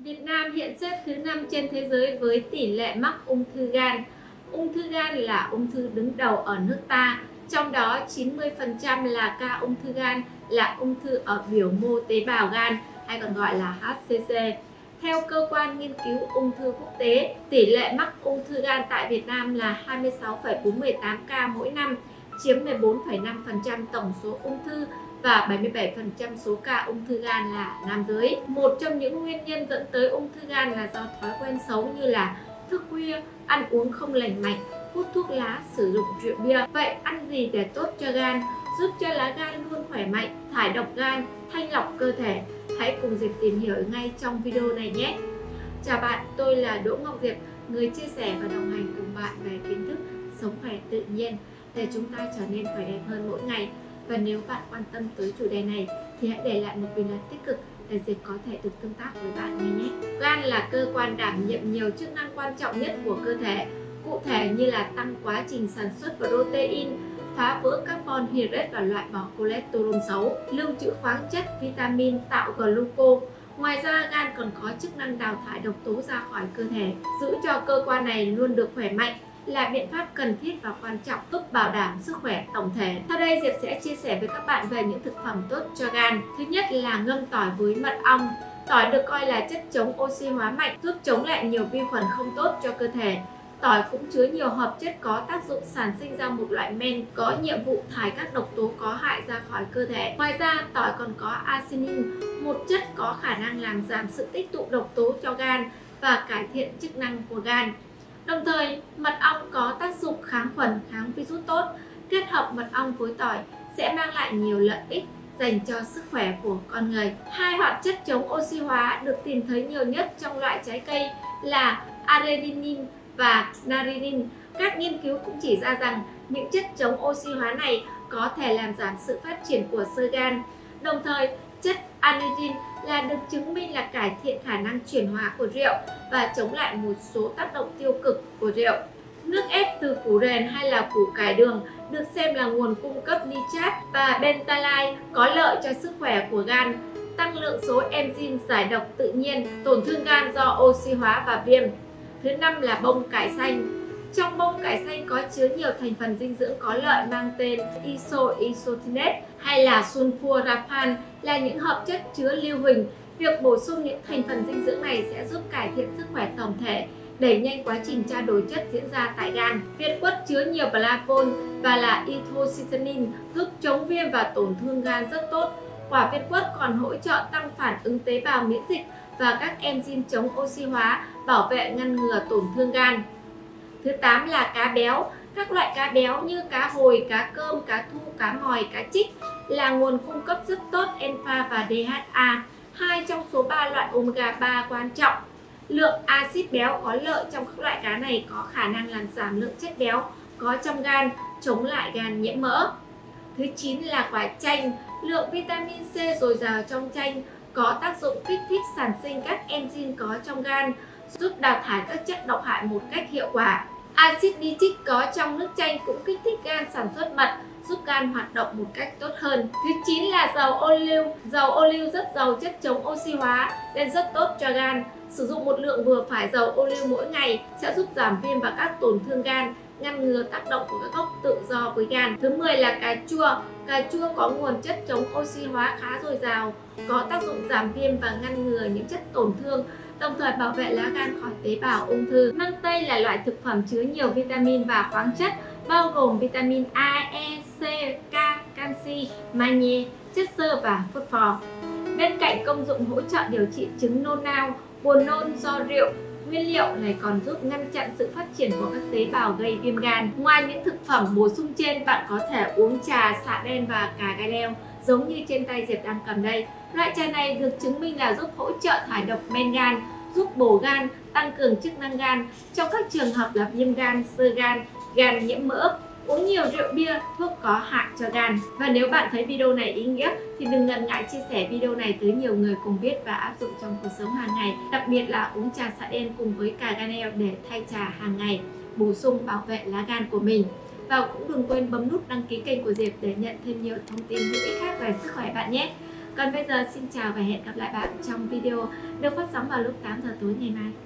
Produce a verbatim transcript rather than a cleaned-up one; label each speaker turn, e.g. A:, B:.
A: Việt Nam hiện xếp thứ năm trên thế giới với tỷ lệ mắc ung thư gan. Ung thư gan là ung thư đứng đầu ở nước ta, trong đó chín mươi phần trăm là ca ung thư gan là ung thư ở biểu mô tế bào gan hay còn gọi là hát xê xê. Theo cơ quan nghiên cứu ung thư quốc tế, tỷ lệ mắc ung thư gan tại Việt Nam là hai mươi sáu phẩy bốn mươi tám ca mỗi năm, chiếm mười bốn phẩy năm phần trăm tổng số ung thư và bảy mươi bảy phần trăm số ca ung thư gan là nam giới. Một trong những nguyên nhân dẫn tới ung thư gan là do thói quen xấu như là thức khuya, ăn uống không lành mạnh, hút thuốc lá, sử dụng rượu bia. Vậy ăn gì để tốt cho gan, giúp cho lá gan luôn khỏe mạnh, thải độc gan, thanh lọc cơ thể? Hãy cùng Diệp tìm hiểu ngay trong video này nhé! Chào bạn, tôi là Đỗ Ngọc Diệp, người chia sẻ và đồng hành cùng bạn về kiến thức sống khỏe tự nhiên để chúng ta trở nên khỏe đẹp hơn mỗi ngày. Và nếu bạn quan tâm tới chủ đề này thì hãy để lại một bình luận tích cực để Diệp có thể được tương tác với bạn ngay nhé. Gan là cơ quan đảm nhiệm nhiều chức năng quan trọng nhất của cơ thể, cụ thể như là tăng quá trình sản xuất protein, phá vỡ carbon hydrate và loại bỏ cholesterol xấu, lưu trữ khoáng chất, vitamin, tạo gluco. Ngoài ra, gan còn có chức năng đào thải độc tố ra khỏi cơ thể, giữ cho cơ quan này luôn được khỏe mạnh, là biện pháp cần thiết và quan trọng giúp bảo đảm sức khỏe tổng thể. Sau đây Diệp sẽ chia sẻ với các bạn về những thực phẩm tốt cho gan. Thứ nhất là ngâm tỏi với mật ong. Tỏi được coi là chất chống oxy hóa mạnh, giúp chống lại nhiều vi khuẩn không tốt cho cơ thể. Tỏi cũng chứa nhiều hợp chất có tác dụng sản sinh ra một loại men có nhiệm vụ thải các độc tố có hại ra khỏi cơ thể. Ngoài ra, tỏi còn có arginine, một chất có khả năng làm giảm sự tích tụ độc tố cho gan và cải thiện chức năng của gan. Đồng thời, mật ong có tác dụng kháng khuẩn, kháng virus tốt. Kết hợp mật ong với tỏi sẽ mang lại nhiều lợi ích dành cho sức khỏe của con người. Hai hoạt chất chống oxy hóa được tìm thấy nhiều nhất trong loại trái cây là arginine và narinine. Các nghiên cứu cũng chỉ ra rằng những chất chống oxy hóa này có thể làm giảm sự phát triển của xơ gan. Đồng thời, chất arginine là được chứng minh là cải thiện khả năng chuyển hóa của rượu và chống lại một số tác động tiêu cực của rượu. Nước ép từ củ rền hay là củ cải đường được xem là nguồn cung cấp nitrat và bentalide có lợi cho sức khỏe của gan, tăng lượng số enzyme giải độc tự nhiên, tổn thương gan do oxy hóa và viêm. Thứ năm là bông cải xanh. Trong bông cải xanh có chứa nhiều thành phần dinh dưỡng có lợi mang tên isoisocyanate hay là sulforaphane, là những hợp chất chứa lưu huỳnh. Việc bổ sung những thành phần dinh dưỡng này sẽ giúp cải thiện sức khỏe tổng thể, đẩy nhanh quá trình trao đổi chất diễn ra tại gan. Việt quất chứa nhiều flavon và là ethocyanin, giúp chống viêm và tổn thương gan rất tốt. Quả việt quất còn hỗ trợ tăng phản ứng tế bào miễn dịch và các enzyme chống oxy hóa, bảo vệ ngăn ngừa tổn thương gan. Thứ tám là cá béo. Các loại cá béo như cá hồi, cá cơm, cá thu, cá mòi, cá trích là nguồn cung cấp rất tốt alpha và đê hát a, hai trong số ba loại omega ba quan trọng. Lượng axit béo có lợi trong các loại cá này có khả năng làm giảm lượng chất béo có trong gan, chống lại gan nhiễm mỡ. Thứ chín là quả chanh. Lượng vitamin C dồi dào trong chanh có tác dụng kích thích sản sinh các enzyme có trong gan, giúp đào thải các chất độc hại một cách hiệu quả. Axit nitric có trong nước chanh cũng kích thích gan sản xuất mật, giúp gan hoạt động một cách tốt hơn. Thứ chín là dầu ô liu. Dầu ô liu rất giàu chất chống oxy hóa nên rất tốt cho gan. Sử dụng một lượng vừa phải dầu ô liu mỗi ngày sẽ giúp giảm viêm và các tổn thương gan, ngăn ngừa tác động của các gốc tự do với gan. Thứ mười là cà chua. Cà chua có nguồn chất chống oxy hóa khá dồi dào, có tác dụng giảm viêm và ngăn ngừa những chất tổn thương, đồng thời bảo vệ lá gan khỏi tế bào ung thư. Măng tây là loại thực phẩm chứa nhiều vitamin và khoáng chất, bao gồm vitamin A, E, C, K, canxi, magie, chất xơ và phosphor. Bên cạnh công dụng hỗ trợ điều trị chứng nôn nao, buồn nôn do rượu, nguyên liệu này còn giúp ngăn chặn sự phát triển của các tế bào gây viêm gan. Ngoài những thực phẩm bổ sung trên, bạn có thể uống trà xạ đen và cà gai leo giống như trên tay Diệp đang cầm đây. Loại trà này được chứng minh là giúp hỗ trợ thải độc men gan, giúp bổ gan, tăng cường chức năng gan trong các trường hợp là viêm gan, xơ gan, gan nhiễm mỡ, uống nhiều rượu bia, thuốc có hại cho gan. Và nếu bạn thấy video này ý nghĩa thì đừng ngần ngại chia sẻ video này tới nhiều người cùng biết và áp dụng trong cuộc sống hàng ngày. Đặc biệt là uống trà xạ đen cùng với cà gai leo để thay trà hàng ngày, bổ sung bảo vệ lá gan của mình. Và cũng đừng quên bấm nút đăng ký kênh của Diệp để nhận thêm nhiều thông tin hữu ích khác về sức khỏe bạn nhé. Còn bây giờ xin chào và hẹn gặp lại bạn trong video được phát sóng vào lúc tám giờ tối ngày mai.